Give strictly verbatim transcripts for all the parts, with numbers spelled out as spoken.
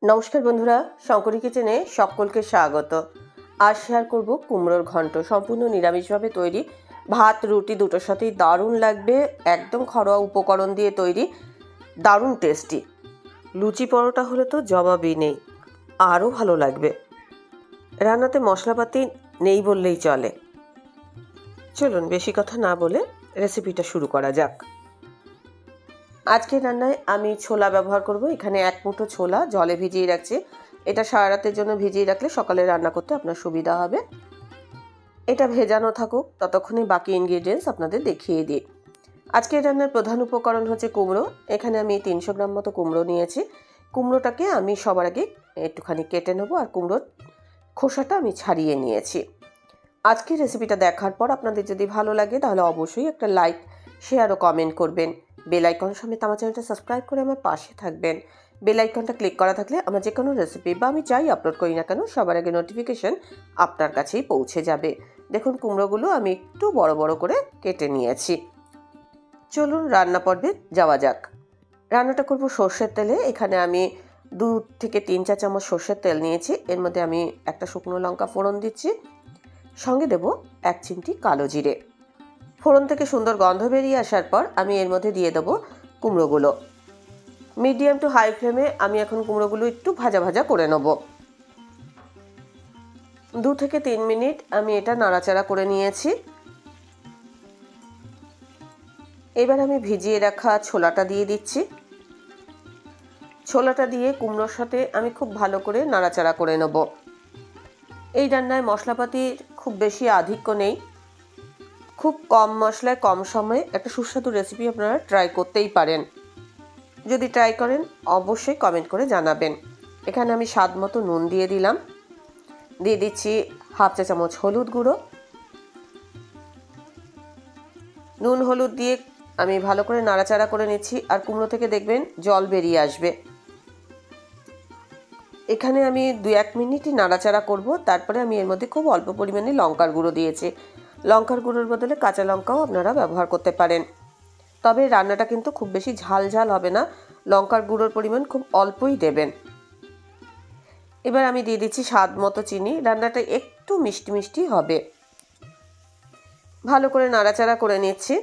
নমস্কার বন্ধুরা, শঙ্করী কিচেনে সকলকে স্বাগত। আজ শেয়ার করব কুমড়োর ঘন্ট। সম্পূর্ণ নিরামিষভাবে তৈরি, ভাত রুটি দুটোর সাথেই দারুণ লাগবে। একদম ঘরোয়া উপকরণ দিয়ে তৈরি, দারুণ টেস্টি। লুচি পরোটা হলে তো জবাবই নেই, আরও ভালো লাগবে। রান্নাতে মশলাপাতি নেই বললেই চলে। চলুন বেশি কথা না বলে রেসিপিটা শুরু করা যাক। আজকে রান্নায় আমি ছোলা ব্যবহার করব। এখানে এক মুঠো ছোলা জলে ভিজিয়ে রাখছি। এটা সারা রাতের জন্য ভিজিয়ে রাখলে সকালে রান্না করতে আপনার সুবিধা হবে। এটা ভেজানো থাকুক, ততক্ষণে বাকি ইনগ্রিডিয়েন্টস আপনাদের দেখিয়ে দিই। আজকে রান্নার প্রধান উপকরণ হচ্ছে কুমড়ো। এখানে আমি তিনশো গ্রাম মতো কুমড়ো নিয়েছি। কুমড়োটাকে আমি সবার আগে একটুখানি কেটে নেবো, আর কুমড়োর খোসাটা আমি ছাড়িয়ে নিয়েছি। আজকের রেসিপিটা দেখার পর আপনাদের যদি ভালো লাগে তাহলে অবশ্যই একটা লাইক, শেয়ার ও কমেন্ট করবেন। বেল আইকন সমেত আমার চ্যানেলটা সাবস্ক্রাইব করে আমার পাশে থাকবেন। বেল আইকনটা ক্লিক করা থাকলে আমার যে কোনো রেসিপি বা আমি যাই আপলোড করি না কেন সবার আগে নোটিফিকেশন আপনার কাছেই পৌঁছে যাবে। দেখুন কুমড়োগুলো আমি একটু বড় বড় করে কেটে নিয়েছি। চলুন রান্না পর্বে যাওয়া যাক। রান্নাটা করব সর্ষের তেলে। এখানে আমি দু থেকে তিন চা চামচ সর্ষের তেল নিয়েছি। এর মধ্যে আমি একটা শুকনো লঙ্কা ফোড়ন দিচ্ছি, সঙ্গে দেব এক চিমটি কালো জিরে। ফোড়ন থেকে সুন্দর গন্ধ বেরিয়ে আসার পর আমি এর মধ্যে দিয়ে দেবো কুমড়োগুলো। মিডিয়াম টু হাই ফ্লেমে আমি এখন কুমড়োগুলো একটু ভাজা ভাজা করে নেব। দু থেকে তিন মিনিট আমি এটা নাড়াচাড়া করে নিয়েছি। এবার আমি ভিজিয়ে রাখা ছোলাটা দিয়ে দিচ্ছি। ছোলাটা দিয়ে কুমড়োর সাথে আমি খুব ভালো করে নাড়াচাড়া করে নেব। এই রান্নায় মশলাপাতির খুব বেশি আধিক্য নেই। খুব কম মশলায় কম সময়ে একটা সুস্বাদু রেসিপি আপনারা ট্রাই করতেই পারেন। যদি ট্রাই করেন অবশ্যই কমেন্ট করে জানাবেন। এখানে আমি স্বাদ মতো নুন দিয়ে দিলাম, দিয়ে দিচ্ছি হাফ চা চামচ হলুদ গুঁড়ো। নুন হলুদ দিয়ে আমি ভালো করে নাড়াচাড়া করে নিচ্ছি, আর কুমড়ো থেকে দেখবেন জল বেরিয়ে আসবে। এখানে আমি দু এক মিনিটই নাড়াচাড়া করব। তারপরে আমি এর মধ্যে খুব অল্প পরিমাণে লঙ্কার গুঁড়ো দিয়েছি। লঙ্কার গুঁড়োর বদলে কাঁচা লঙ্কাও আপনারা ব্যবহার করতে পারেন, তবে রান্নাটা কিন্তু খুব বেশি ঝাল ঝাল হবে না। লঙ্কার গুঁড়োর পরিমাণ খুব অল্পই দেবেন। এবার আমি দিয়ে দিচ্ছি স্বাদ মতো চিনি। রান্নাটা একটু মিষ্টি মিষ্টি হবে। ভালো করে নাড়াচাড়া করে নিচ্ছি।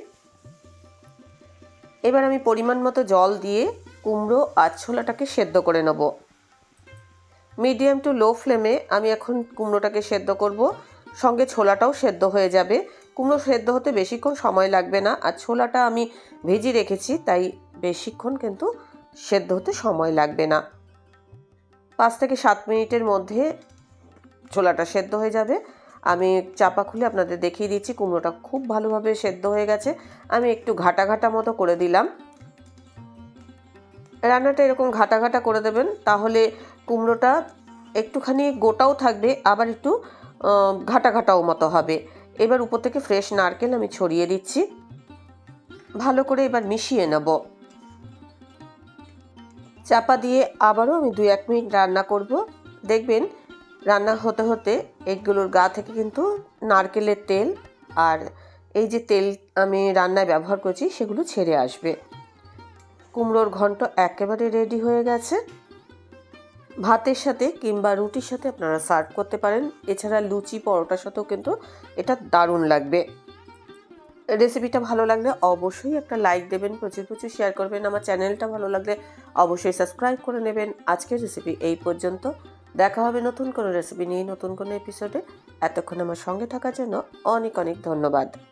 এবার আমি পরিমাণ মতো জল দিয়ে কুমড়ো আর ছোলাটাকে সেদ্ধ করে নেব। মিডিয়াম টু লো ফ্লেমে আমি এখন কুমড়োটাকে সেদ্ধ করব, সঙ্গে ছোলাটাও সেদ্ধ হয়ে যাবে। কুমড়ো সেদ্ধ হতে বেশিক্ষণ সময় লাগবে না, আর ছোলাটা আমি ভেজে রেখেছি তাই বেশিক্ষণ কিন্তু সেদ্ধ হতে সময় লাগবে না। পাঁচ থেকে সাত মিনিটের মধ্যে ছোলাটা সেদ্ধ হয়ে যাবে। আমি চাপা খুলে আপনাদের দেখিয়ে দিচ্ছি কুমড়োটা খুব ভালোভাবে সেদ্ধ হয়ে গেছে। আমি একটু ঘাটা ঘাটা মতো করে দিলাম। রান্নাটা এরকম ঘাটা ঘাটা করে দেবেন, তাহলে কুমড়োটা একটুখানি গোটাও থাকবে, আবার একটু ঘাটা ঘাটাও মতো হবে। এবার উপর থেকে ফ্রেশ নারকেল আমি ছড়িয়ে দিচ্ছি। ভালো করে এবার মিশিয়ে নেব। চাপা দিয়ে আবারও আমি দুই এক মিনিট রান্না করব। দেখবেন রান্না হতে হতে এগুলোর গা থেকে কিন্তু নারকেলের তেল আর এই যে তেল আমি রান্নায় ব্যবহার করছি সেগুলো ছেড়ে আসবে। কুমড়োর ঘন্ট একেবারে রেডি হয়ে গেছে। ভাতের সাথে কিংবা রুটির সাথে আপনারা সার্ভ করতে পারেন। এছাড়া লুচি পরোটার সাথেও কিন্তু এটা দারুণ লাগবে। রেসিপিটা ভালো লাগলে অবশ্যই একটা লাইক দেবেন, প্রচুর প্রচুর শেয়ার করবেন। আমার চ্যানেলটা ভালো লাগলে অবশ্যই সাবস্ক্রাইব করে নেবেন। আজকের রেসিপি এই পর্যন্ত। দেখা হবে নতুন কোনো রেসিপি নিয়ে নতুন কোনো এপিসোডে। এতক্ষণ আমার সঙ্গে থাকার জন্য অনেক অনেক ধন্যবাদ।